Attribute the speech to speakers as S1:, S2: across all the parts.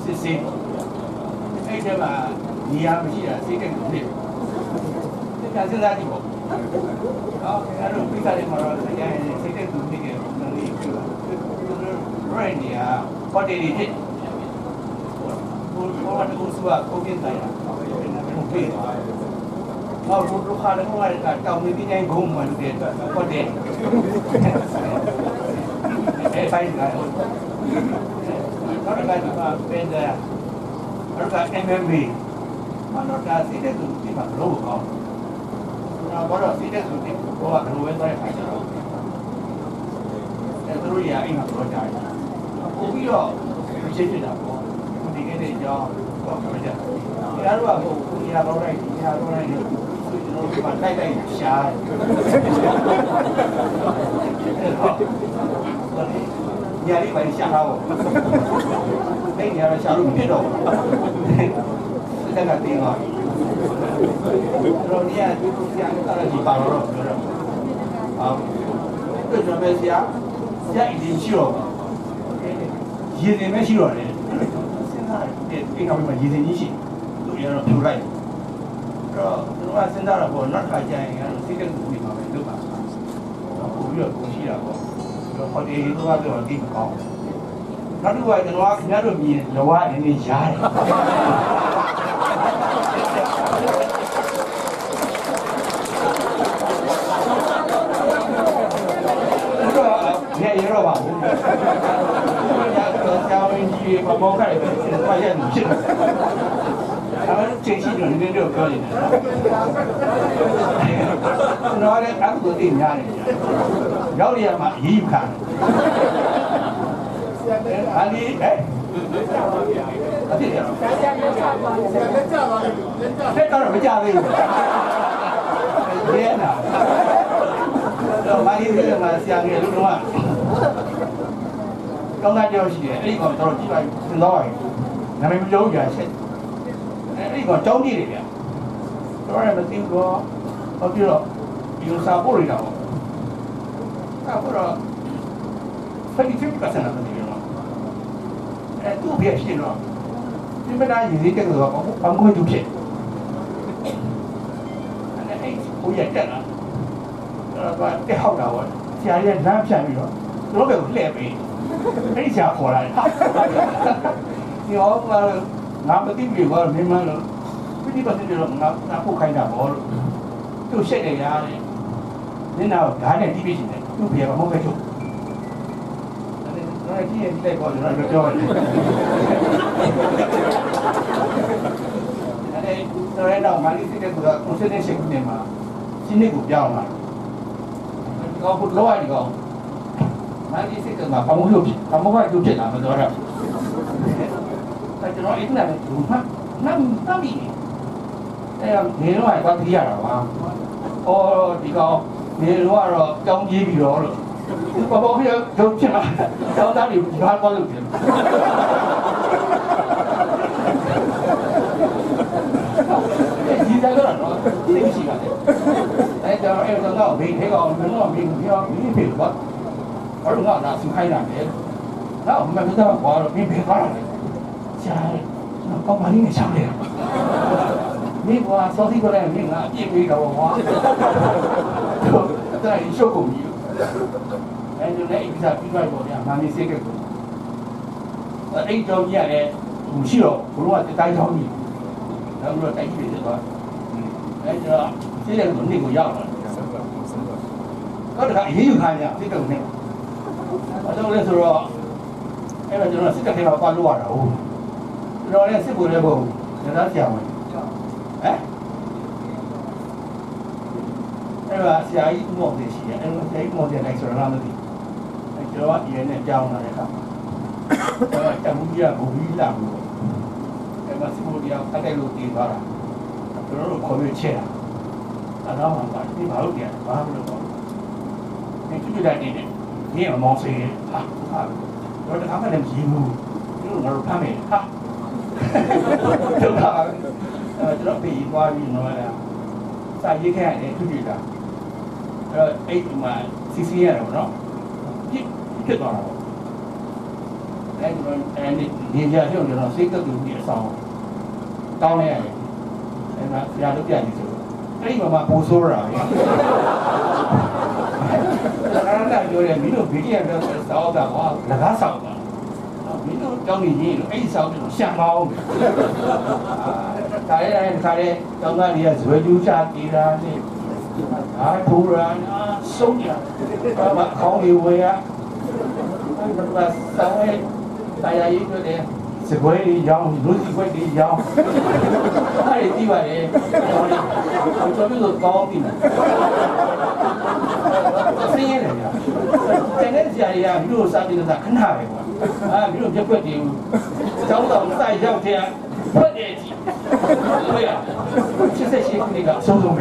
S1: စစ်စစ်အဲ့ဒီမှာနေရာမရှိတာစိတ်ကတူနေတယ်ဒါစဉ်းစားကြည့်ပေါ့နော်အဲ့လိုပြီးကြတယ်မှာတော့စိတ်ကတူနေတယ်ဘယ်လိုလဲပြောတာရိုင်းနေရဟိုတယ်တွေဖြစ်ဘောကတူစွာကိုကင်းတိုင်းတာဟုတ်ပြီဟောဘုရားလည်းဟိုကတောင်းနေပြင်းဂုံမှလို့တဲ့ဟုတ်တယ်အဲ့ပိုင်းကဟုတ်တော့ကเป็นแล้วก็ MMA มันก็สิได้ดูที่มันรู้เขาเราก็สิได้ดูที่เพราะว่ารู้ไว้ได้ใช่ไหมแต่ตัวอย่างอีกมันรู้ใจผมก็ไม่ใช่ที่ไหนผมดีแค่ไหนจะก็ไม่ได้แล้วว่าผมอยากรู้อะไรอยากรู้อะไรมันได้ชาnhà đi phải xa đâu cái nhà là sao luôn biết đâu cái là tiền rồi nha chúng ta là gì bảo rồi cái chuyện bây giờ giá ít tiền xíu gì thì mấy xíu rồi đấy cái nào mà gì thì như gì tụi nó thu lại rồi chúng ta sinh ra là bọn nó phải chạy cái cái cái tụi mình mà phải được mà cũng được cũng chỉ là họ đi tôi vào được tìm có nó đi vào nó nhớ được gì là qua đến đi giá nghe gì đâu bảo theo gì mà bố cái này phải hiện đủ chuyện nó chính trị được nên được cơ gì nói đấy áp dụng tìm nhà này giáo đi mà hiểm khả anh đi đấy thế tao là phải cha đi thế nào rồi mà đi thế mà sang nghe lúc đúng không công an điều gì ấy còn tao chỉ phải nói là mình giấu giờ sẽ ấy còn chống đi đấy đó là mình tin có chưa rồi yêu sao bố rồi đâu sao bố rồi phải đi tiếp cận là gì đó tu biết gì rồi nhưng bây giờ gì cái người có bấm coi tu biết anh ấy cũng vậy chứ và cái hậu đầu xe lên nam xe gì đó nó bị lẹ bị cái xe khổ lại thì họ làm cái tiếng việt rồi nhưng mà cái gì mà cái điều nó không khai nào bỏ tôi sẽ để ra thế nào cái này đi biết gì này tu biết mà không phải chụp nói cái gì đây gọi là nó chơi đây rồi đâu mà đi cái của cũng sẽ đến xem cái mà xin đi cục dao mà có một lối gì không mà đi cái mà không có chuyện nào mà đó rồi tại cho nó ít là đủ mắt năm bị đây là nếu mà có thứ gì đó mà thì có nếu mà rồi trong gì bị đó rồi có bao nhiêu trong chuyện là trong đó thì chỉ có được chuyện gì ra đó là nó cái gì cả đấy cho em cho nó mình thấy còn nó mình theo mình hiểu quá có đúng không là sự hay là thế đó mà chúng ta có mình biết có rồi trời nó có bao nhiêu ngày sau này mình qua sau khi có này mình là chỉ bị đầu hóa cái này số cùng nhiều đấy cho nên bây giờ kinh doanh của nhà mang đi xây cái ở đây cho như này cũng xíu cũng là cái tay cho mình đó là cái gì đó đấy cho cái này vấn đề của nhau có được cái hiểu hay nhỉ cái đường này ở đâu lên rồi em là cho nó sẽ cái qua lúa rồi rồi lên sẽ bù lên bù người ta chèo mình đấy em là sẽ một gì chỉ em thấy một gì này rồi làm được gì cho ý này chào này không trong bây giờ cũng đi làm rồi em là sẽ bù đi cái này lụt tiền vào rồi nó có bị chết à đó hoàn toàn đi bảo tiền bảo được rồi nên cái đại đi này nghe mà mong gì ha rồi nó cái làm gì ngu nhưng mà nó tham mệt ha chúng ta nó bị qua vì nó là sai với cái này cái gì cả rồi ấy mà xí rồi nó cái đó 年家就那种谁个都别烧，当然，那家都变的走，哎，妈妈不说了，那有点民族北京的烧的话，那个烧的，民族教你你哎烧那种香茅的，大家看嘞，到那里啊，只会留下地啦，啊土啦啊松呀，啊烤牛味啊。那稍微大家一个的吃贵的药，都是贵的药，那里地方的，我这边是高的嘛，生意人呀，现在家里啊，比如啥的都是很好的嘛，啊，比如这贵的，早上晒小天，贵的几，对呀，其实是那个收入没，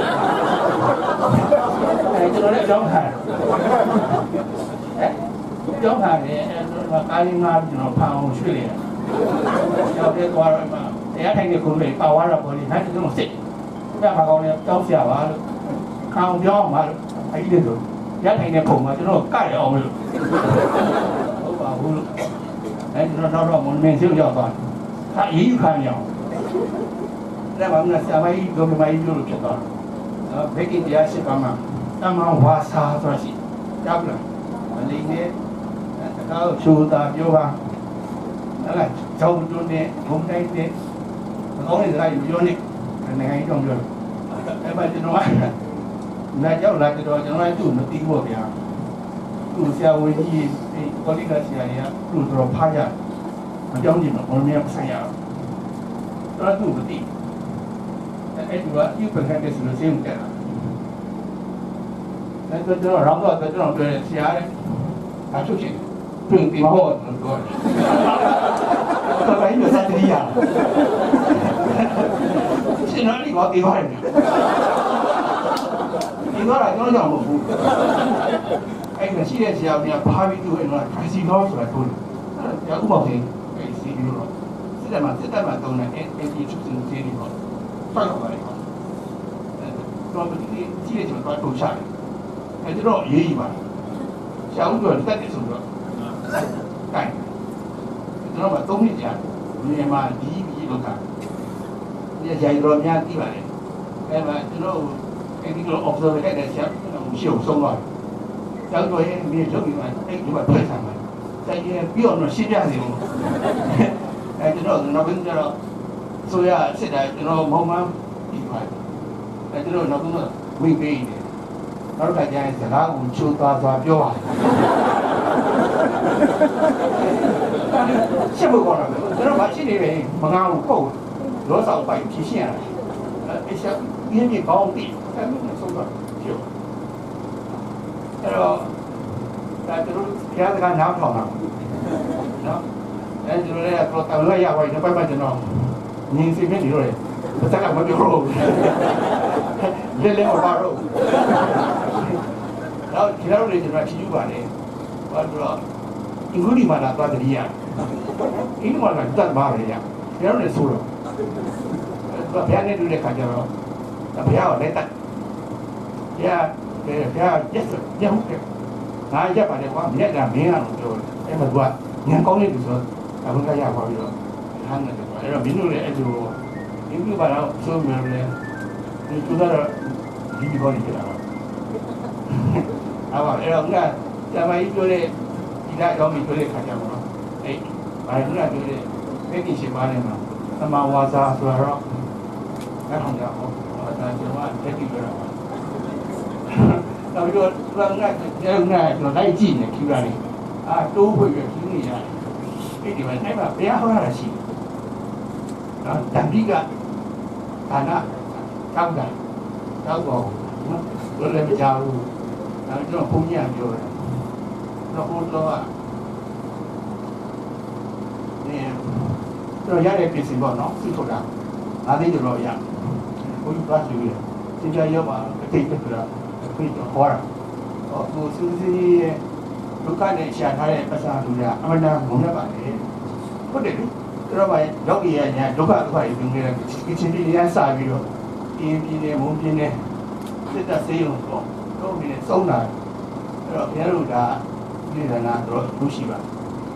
S1: 哎，就来讲看，哎。讲盘的，家里妈就盘红水的，要这多少嘛？人家听的口味，把碗了玻璃，还是这种色，不要怕讲的搞笑啊，看红标嘛，还一点多，人家听的口嘛，就那种盖哦，我把我，哎，就那我们面前要饭，他也有看样，那我们那下面一个买一个知道，北京这些饭嘛，他们花啥东西，要不然，那呢？然出大表啊，那个走中的，红灯的，讲的是有用的，那个用着，哎，把这种啊，那叫那这种，将来都没听过的啊，都下回去，我这个是哎呀，都说拍下，我讲你们，我们也不想要，那都不听，哎，主要有本身的是使用的，那这种然后这种对其他的，拿出去。对地方我很多，他们有啥地呀？现在你搞地方人，地方来讲讲不服。哎，那现在是要你拍比就会弄，开始搞出来多了，要五毛钱，哎，是有了。现在嘛都呢，哎，出生这里头，快好来嘛。我们这些就快够下来，哎，这种也有吧，下午就再点收着。干，知道吧？东西讲，你嘛第一批都干，你讲一个名地方的，哎嘛，知道，哎，你个学生的那个想有小松啊，讲说哎，你手里嘛，哎，你嘛退上嘛，在这不要那新疆的，哎，知道那边知道，所以啊，现在知道慢慢地方，哎，知道那边嘛会贵一点，那大家是哪有手大表啊？什么讲了？这种把这里面门口够多少块体现了？一些人民高地，咱们收到就，这种现在看哪好呢？就是那个当那样话，就慢慢就弄，你随便你说的，咱俩没有肉，连我肉，然后其他人就说啤酒馆的，我说。英国里嘛那多的厉害，英国那多嘛厉害，别人说了，别人都在看着了，别人来打，别yes 也不给，那也把这话别人没让就，哎么多，你看讲的就说，他们家也好了，他们就说，哎民族的就，英国把它说明了，你就在这理解里去了，啊吧，哎我看，咱们一个的。其他方面做的看见嘛，哎，反正那做的没几习惯的嘛，他妈娃啥说说，那行家伙，我咱就话这几个人嘛，那就那就来劲的，去那里，啊，都会越听你啊，这地方哎嘛，不要好那些，啊，当地个，看那，看不看，看过，我来不加入，然后这种风险就。那好多啊，这家里平时嘛，喏，最多的，哪里就老样，我有多少岁了？现在要嘛，可以不了，可以就好了。哦，我就是如果你下台的不上去了，俺们那我们那边的，不对，这个嘛，老几年呢，如果一定的，以前的人啥比了，边的、蒙边的，这个使用过，后面的收纳，别路的。你在那做补习吧？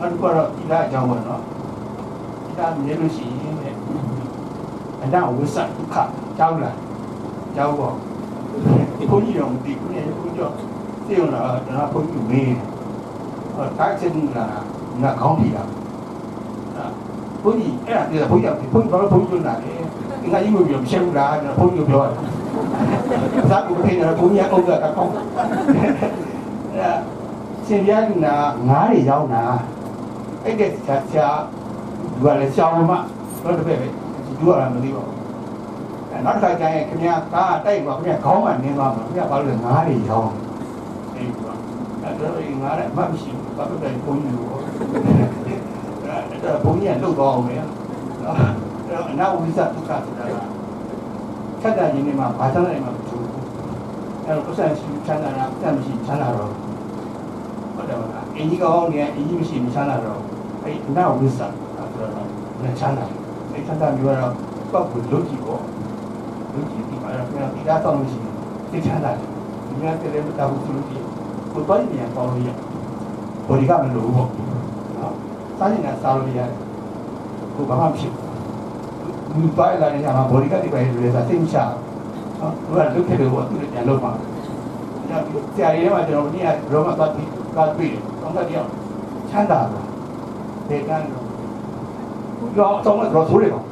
S1: နောက်တစ်ခုကတော့ဒီလားအကြောင်းပေါ့နော်ဒီလားမြင်လို့ရှိရင်အနာဝိသဒုက္ခကြောက်လားကြောက်ပေါ့ဘုန်းကြီးတော်မသိဘူးနဲ့ဘုန်းကြီးတော်သိအောင်လားကျွန်တော်ဘုန်းကြီးမေးတိုက်စင်းလာငါခေါင်းထိတာဘုန်းကြီးအဲ့ဒါပြောဘုန်းကြီးဘာလို့ဘုန်းကြီးလာလဲဒီကကြီးမျိုးပြောမရှင်းဘူးလားဘုန်းကြီးပြောတယ်ဇာတ်ကိုဖိနေတော့ဘုန်းကြီးအုပ်ကကောင်းအဲ့ရှင်ပြလူနာငါးတွေရောက်နာအဲ့တဲ့ဆရာလူကလည်းရှောင်းမှတော့တပည့်ပဲလူကလည်းမသိပါဘူးနောက်တစ်ခါကျရင်ခင်ဗျာကားတိုက်ပါခင်ဗျာခေါင်းမှနင်းသွားမှာခင်ဗျာဘာလို့လဲငါးတွေရောက်အဲ့ဒီကအဲ့တော့ငါးလည်းမှတ်မရှိဘူးဘာလို့လဲဘုန်းကြီးလို့အဲ့တော့ဘုန်းကြီးကလှုပ်သွားအောင်ပဲအဲ့တော့အနာဝိဇ္ဇဒုက္ခဆိုတာကဆက်တာခြင်းတွေမှာဘာသာနဲ့မှမတူဘူးအဲ့တော့ပတ်စံရှိချမ်းသာတာပတ်မရှိချမ်းသာတော့ဟုတ်တယ်မလားအင်းကြီးကောင်းနေအင်းကြီးမရှိမချမ်းသာတော့အဲ့အနာဝိဇ္ဇဆိုတော့လည်းချမ်းသာအဲ့ချမ်းသာမျိုးကတော့ပတ်ဖို့လုပ်ကြည့်ပေါ့လုပ်ကြည့်ဒီမှာတော့ပြန်ပြီးသားတော့မရှိဘူးသိချမ်းသာတယ်ဒီများတည်းမတောင်းဘူးလို့ကြည့်ကိုတော့ပြန်ပေါလို့ရဘောဒီကမလို့ပေါ့နော်စားနေတာစားလို့ရတယ်ကိုဘာမှမဖြစ်ဘူးဒီပိုင်းလာနေမှာဘောဒီကဒီပိုင်းလူတွေစားသိမချနော်သူကလုတ်ခဲ့တယ်ပေါ့သူလည်းပြန်လုပ်ပါဆရာကြီးကကျွန်တော်ဒီကရောမသွားပြီးတယ်တော့တရားချမ်းသာတာဒေကန်တော့တော့တော့ဆိုးတယ်ပေါ့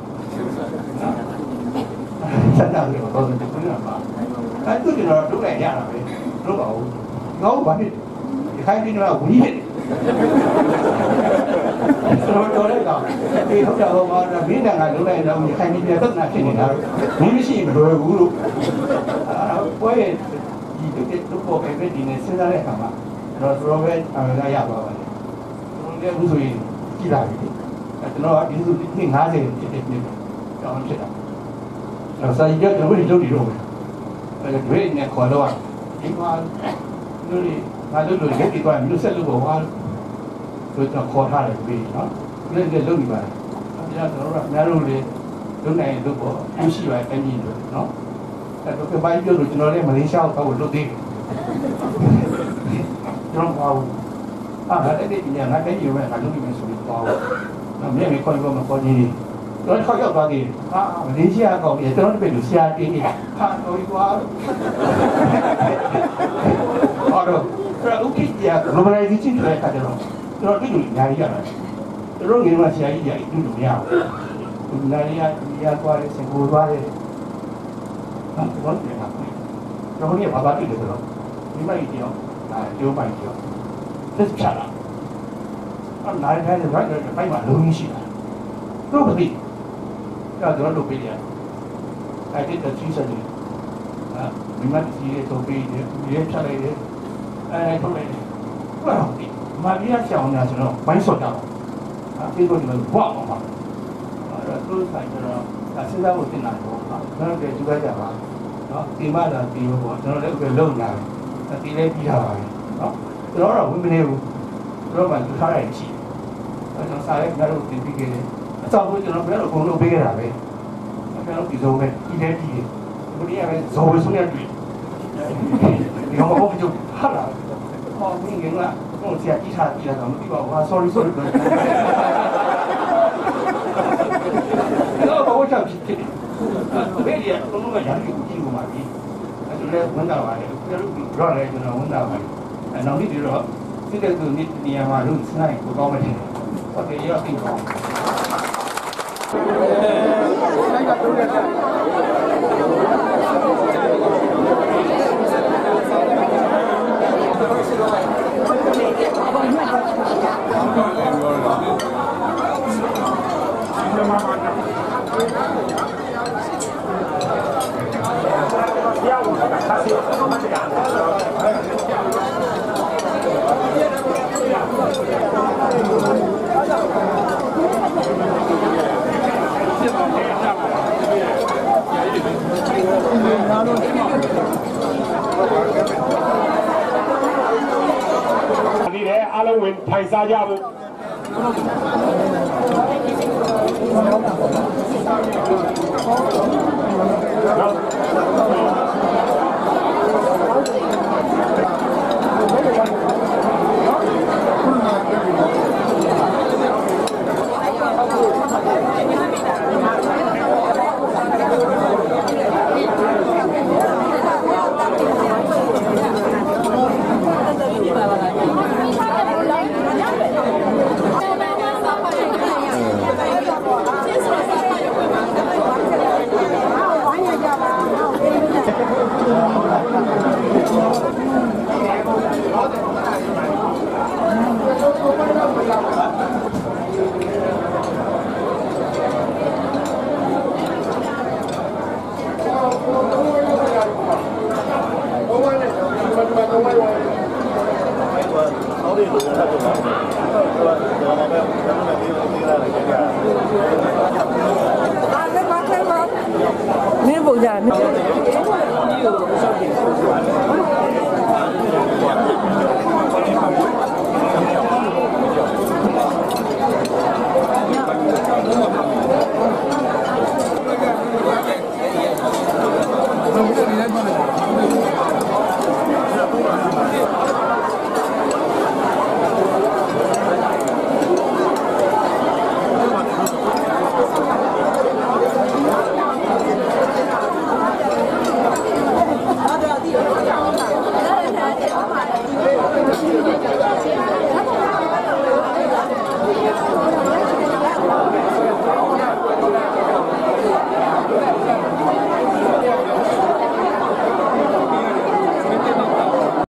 S1: ချမ်းသာတယ်တော့ဆိုတယ်ပြန်ပါအဲ့သူကျွန်တော်လုပ်လိုက်ရတာပဲလုပ်ပါဦးငါ့ဘာဖြစ်ဒီခိုင်းပြီးတော့ဝီးဖြစ်တော်လိုက်တော့ဒီဟုတ်တယ်ဟောမှာမင်းတန်ကလုပ်လိုက်တော့ဒီခိုင်းပြီးပြဿနာဖြစ်နေတာမင်းမရှိမလွယ်ဘူးလို့ဘွဲဒီတို့ပေါ်ပဲဒီနေ့စဉ်းစားတဲ့အခါမှာတော့ပဲအမှန်ကရပါပါတယ်။ကျွန်တော်လည်းဘူးဆိုရင်ကြည့်လာပြီ။ကျွန်တော်ကဒီလိုနှစ်50ဖြစ်တဲ့နေ့တောင်းဖြစ်တာ။တော့စာရည်ကျွန်တော်တို့လုပ်နေတော့ပဲ။အဲ့ဒါတွေနဲ့ခေါ်တော့ဒီမှာလူတွေငါတို့လိုလက်ပြီးသွားမျိုးဆက်လို့ပေါ့ဟာဆိုတော့ခေါ်ထားတယ်ပြီနော်။ဒီလိုလုပ်နေပါတယ်။အဲ့ဒါကျွန်တော်တို့ကများလို့လေလုပ်နိုင်လို့ပေါ့အရှိပါအမြင်လို့နော်။အဲ့တော့ဘာပြောလို့ကျွန်တော်လည်းမလေးရှားကိုလုပ်သေးတယ်။ကျွန်တော်ပါဘူးအဲ့ဒီညငါတိုင်းရုံနဲ့ငါလုပ်ပြီးဆိုပြီးပါဘူးနော်မြင်နေခေါ်လို့မခေါ်ကြီးတော့ခေါ်ရောက်သွားသေးတယ်မလေးရှားအကောင်ကြီးကျွန်တော်တို့ပဲလူဆရာတင်းနေတာတော်ပြီကွာဟောတော့ဥက္ကိယ globalization တွေခါကြတော့ကျွန်တော်တွေ့လို့အများကြီးရတယ်ကျွန်တော်ငယ်ကဆရာကြီးကြီးတွေ့လို့မရဘူးနာရီရသွားတယ်စင်ကိုသွားတယ်ဟာတော့ပြန်လာပြီကျွန်တော်ကဘာသာတွေ့တယ်ဆိုတော့ဒီမိုက်ကြီးတော့ကျိုးပိုင်ကျော်လက်ချလာအဲ့နိုင်တိုင်းရိုက်တဲ့ဘိုက်မှာလုံးကြီးရှိတာတို့မသိအဲ့တော့တို့ပေးရတယ်အဲ့ဒီတချီစတယ်မိမတီးရဲ့တော့ပေးတယ်ရဲချလိုက်တယ်အဲ့ထုတ်လိုက်တယ်ဟုတ်တော့ဒီမာရီယာဆောင်နေတာဆိုတော့ဘိုင်းစော့တာအဲ့ဒီကိုဒီလိုဘွားအောင်ပါအဲ့တော့သူဆိုင်တော့စဉ်းစားဖို့တင်လာတော့ကျွန်တော်တို့ကြည့်ကြကြပါနော်ဒီမှလာပြီးတော့ကျွန်တော်လည်းအခုလုံလာတယ်ဒီလေးပြီးတာပါနော်ကျွန်တော်တော့ဝင်မနေဘူးကျွန်တော်မှလူထားလိုက်ရှိကျွန်တော်စားလိုက်ငါတို့တင်ပြီးခဲ့တယ်အဆောင်ကိုကျွန်တော်ဘယ်လိုအကုန်လုပ်ပေးခဲ့တာပဲကျွန်တော်ဒီဆုံးပဲဒီလေးပြီးတယ်ဘုရားပဲဇော်ဝဆုံးရတွေ့ဒီကောင်ကကျဟာလာဟောမင်းကတော့ဆရာကြီးထားပြီးတော့မသိပါဘူးဟာ sorry တော့ဘာလို့ဖြစ်ဖြစ်ဘယ်ရတော့ငါရည်ကိုကြည့်လို့မှာပြီအဲ့ဒါလည်းဝန်တာပါလေကျွန်တော်လည်းကျွန်တော်ဝန်တာပါအဲ့နောက်နေ့တော့စိတ်ကူနေနေရာမှာလို့စနိုင်ကိုကောင်းမှတယ်ဟုတ်တယ်ရောသိကောင်းဆိုင်ကတော့လည်း
S2: အားလုံးဝင်ထိုင်စားကြဖို့你不讲，你。